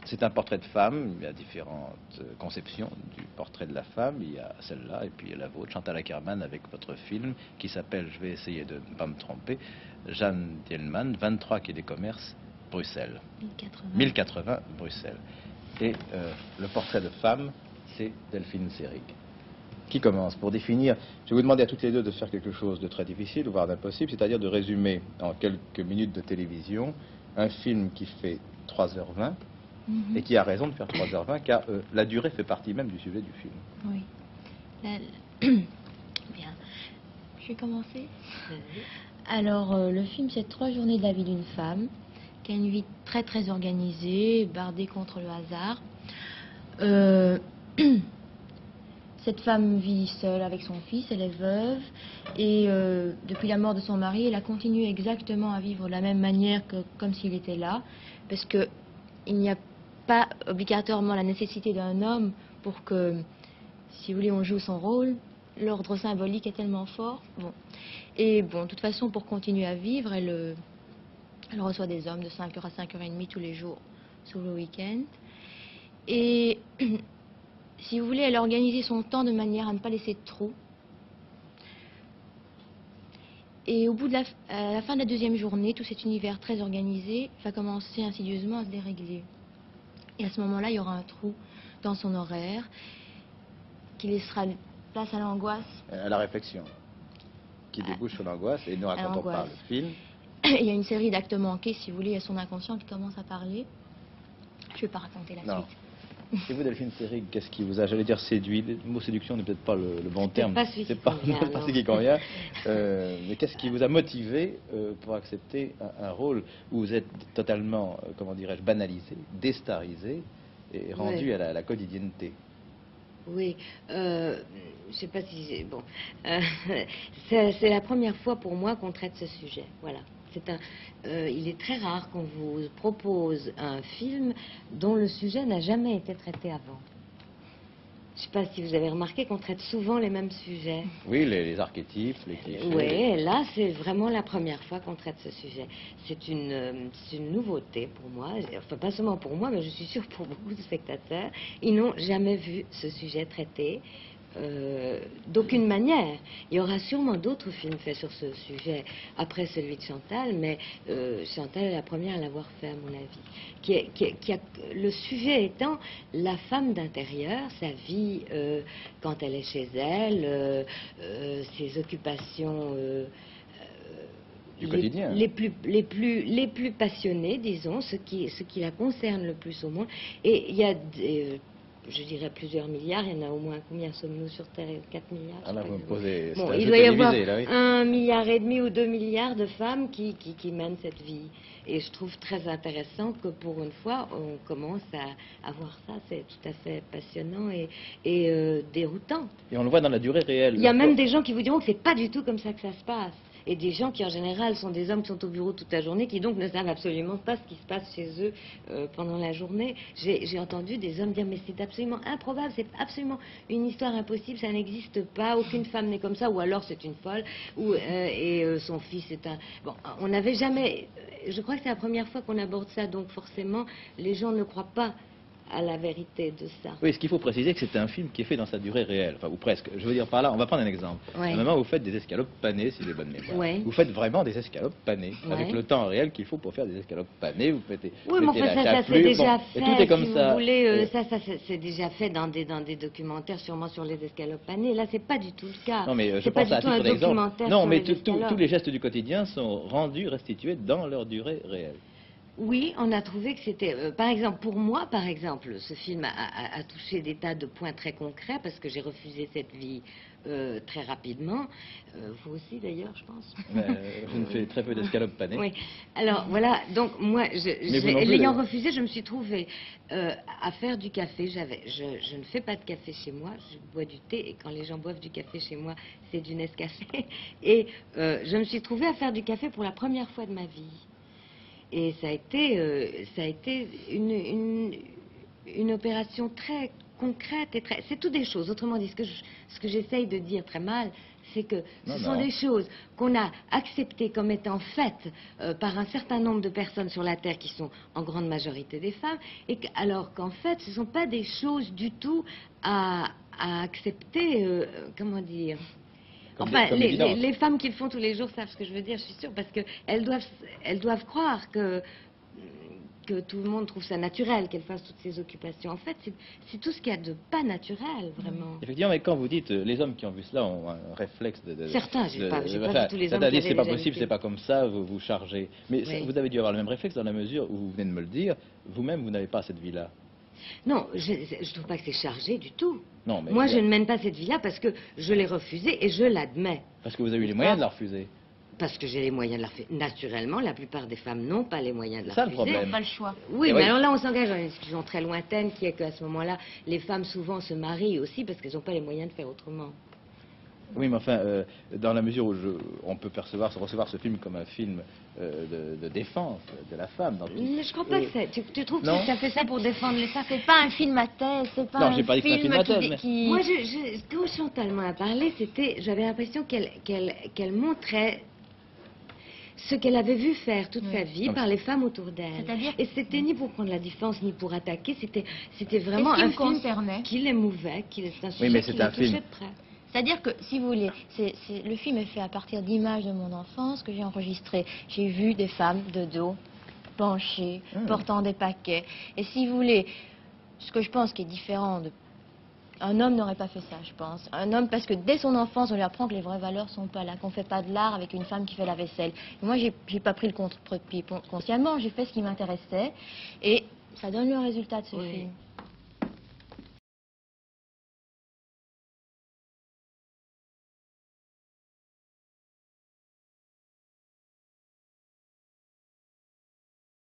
C'est un portrait de femme. Il y a différentes conceptions du portrait de la femme. Il y a celle-là et puis la vôtre, Chantal Akerman, avec votre film qui s'appelle, je vais essayer de ne pas me tromper, Jeanne Dielman, 23 quai des Commerces, Bruxelles. 1080 Bruxelles. Et le portrait de femme, c'est Delphine Seyrig. Qui commence? Pour définir, je vais vous demander à toutes les deux de faire quelque chose de très difficile, voire d'impossible, c'est-à-dire de résumer en quelques minutes de télévision un film qui fait 3h20 et qui a raison de faire 3h20 car la durée fait partie même du sujet du film. Oui. Bien. Je vais commencer. Alors, le film, c'est 3 journées de la vie d'une femme qui a une vie très très organisée, bardée contre le hasard. Cette femme vit seule avec son fils, elle est veuve, et depuis la mort de son mari, elle a continué exactement à vivre de la même manière que comme s'il était là, parce que il n'y a pas obligatoirement la nécessité d'un homme pour que, si vous voulez, on joue son rôle. L'ordre symbolique est tellement fort. Bon. Et bon, de toute façon, pour continuer à vivre, elle reçoit des hommes de 5h à 5h30 tous les jours, sur le week-end. Et si vous voulez, elle a organisé son temps de manière à ne pas laisser de trous. Et au bout de à la fin de la 2e journée, tout cet univers très organisé va commencer insidieusement à se dérégler. Et à ce moment-là, il y aura un trou dans son horaire qui laissera place à l'angoisse. À la réflexion, qui débouche sur l'angoisse, et ne racontons pas le film. Il y a une série d'actes manqués, si vous voulez, il y a son inconscient qui commence à parler. Je ne vais pas raconter la suite. Et vous, Delphine Seyrig, qu'est-ce qui vous a, j'allais dire, séduit? Le mot séduction n'est peut-être pas le bon terme. C'est pas ce qui convient. Mais qu'est-ce qui vous a motivé pour accepter un rôle où vous êtes totalement, comment dirais-je, banalisé, déstarisé et rendu à la quotidienneté? Oui, je sais pas si c'est bon. C'est la première fois pour moi qu'on traite ce sujet. Voilà. Il est très rare qu'on vous propose un film dont le sujet n'a jamais été traité avant. Je ne sais pas si vous avez remarqué qu'on traite souvent les mêmes sujets. Oui, les archétypes, les clichés. Oui, là, c'est vraiment la première fois qu'on traite ce sujet. C'est une nouveauté pour moi. Enfin, pas seulement pour moi, mais je suis sûre pour beaucoup de spectateurs. Ils n'ont jamais vu ce sujet traité d'aucune manière. Il y aura sûrement d'autres films faits sur ce sujet après celui de Chantal, mais Chantal est la première à l'avoir fait, à mon avis. Le sujet étant la femme d'intérieur, sa vie quand elle est chez elle, ses occupations du quotidien. les plus passionnées, disons, ce qui la concerne le plus au monde. Et il y a je dirais plusieurs milliards, il y en a au moins, combien sommes-nous sur Terre? 4 milliards. Ah là, vous me posez, bon, il doit y avoir 1,5 milliard ou 2 milliards de femmes qui mènent cette vie. Et je trouve très intéressant que pour une fois, on commence à voir ça. C'est tout à fait passionnant et déroutant. Et on le voit dans la durée réelle. Il y a même des gens qui vous diront que c'est pas du tout comme ça que ça se passe. Et des gens qui, en général, sont des hommes qui sont au bureau toute la journée, qui donc ne savent absolument pas ce qui se passe chez eux pendant la journée. J'ai entendu des hommes dire, mais c'est absolument improbable, c'est absolument une histoire impossible, ça n'existe pas, aucune femme n'est comme ça, ou alors c'est une folle, et son fils est un... Bon, on n'avait jamais... Je crois que c'est la première fois qu'on aborde ça, donc forcément, les gens ne croient pas à la vérité de ça. Oui, ce qu'il faut préciser, que c'est un film qui est fait dans sa durée réelle, enfin, ou presque. Je veux dire par là, on va prendre un exemple. Ouais. À un moment où vous faites des escalopes panées, si j'ai bonne mémoire. Ouais. Vous faites vraiment des escalopes panées, Ouais. avec le temps réel qu'il faut pour faire des escalopes panées. Vous mettez, oui, mais enfin, ça c'est déjà fait. Et tout est comme si ça. Vous voulez, ça c'est déjà fait dans des documentaires, sûrement sur les escalopes panées. Là, c'est pas du tout le cas. Non, mais je c'est pas pense du à tout un titre d'exemple. documentaire Non, sur mais les escalopes. tous les gestes du quotidien sont rendus, restitués dans leur durée réelle. Oui, on a trouvé que c'était... par exemple, pour moi, par exemple, ce film a touché des tas de points très concrets parce que j'ai refusé cette vie très rapidement. Vous aussi, d'ailleurs, je pense. Je ne fais très peu d'escalopes panées. Oui. Alors, voilà. Donc, moi, l'ayant refusé, je me suis trouvée à faire du café. Je ne fais pas de café chez moi. Je bois du thé. Et quand les gens boivent du café chez moi, c'est du Nescafé. Et je me suis trouvée à faire du café pour la première fois de ma vie. Et ça a été une opération très concrète et très... C'est tout des choses. Autrement dit, ce que j'essaye de dire très mal, C'est que Non, ce sont non. des choses qu'on a acceptées comme étant faites par un certain nombre de personnes sur la Terre qui sont en grande majorité des femmes, alors qu'en fait, ce ne sont pas des choses du tout à accepter, comment dire... Comme Enfin, comme évidence. les femmes qui le font tous les jours savent ce que je veux dire, je suis sûre, parce qu'elles doivent croire que tout le monde trouve ça naturel, qu'elles fassent toutes ces occupations. En fait, c'est tout ce qu'il y a de pas naturel, vraiment. Effectivement, mais quand vous dites les hommes qui ont vu cela ont un réflexe de Certains, j'ai pas vu tous les hommes c'est-à-dire qui c'est avaient pas déjà possible, vu. c'est pas comme ça, vous vous chargez. Mais Oui. vous avez dû avoir le même réflexe dans la mesure où vous venez de me le dire, vous-même vous n'avez pas cette vie-là. Non, je trouve pas que c'est chargé du tout. Non, mais Moi, il y a- je ne mène pas cette vie-là parce que je l'ai refusée et je l'admets. Parce que vous avez eu les moyens de la refuser. Parce que j'ai les moyens de la refuser. Naturellement, la plupart des femmes n'ont pas les moyens de la C'est ça, le refuser. problème. Pas le choix. Oui, Et mais oui. alors là, on s'engage dans une discussion très lointaine qui est qu'à ce moment-là, les femmes souvent se marient aussi parce qu'elles n'ont pas les moyens de faire autrement. Oui, mais enfin, dans la mesure où on peut recevoir ce film comme un film de défense de la femme. Mais je crois pas que c'est... Tu trouves Non. que ça fait ça pour défendre les femmes? C'est pas un film à thèse, c'est pas Non, un j'ai pas dit que c'était un film à thèse, mais- qui... Moi, quand Chantal m'en a parlé, j'avais l'impression qu'elle montrait ce qu'elle avait vu faire toute Oui. sa vie Donc, par les femmes autour d'elle. C'est-à-dire- Et c'était ni pour prendre la défense, ni pour attaquer, c'était vraiment Et ce qui un me film concernait. qui l'émouvait, c'est un sujet mais qui c'est la un film. touchait de près. C'est-à-dire que, si vous voulez, le film est fait à partir d'images de mon enfance que j'ai enregistrées. J'ai vu des femmes de dos, penchées, portant des paquets. Et si vous voulez, ce que je pense qui est différent un homme n'aurait pas fait ça, je pense. Un homme, parce que dès son enfance, on lui apprend que les vraies valeurs sont pas là, qu'on fait pas de l'art avec une femme qui fait la vaisselle. Et moi, j'ai pas pris le contre-pied consciemment, j'ai fait ce qui m'intéressait. Et ça donne le résultat de ce Oui. film.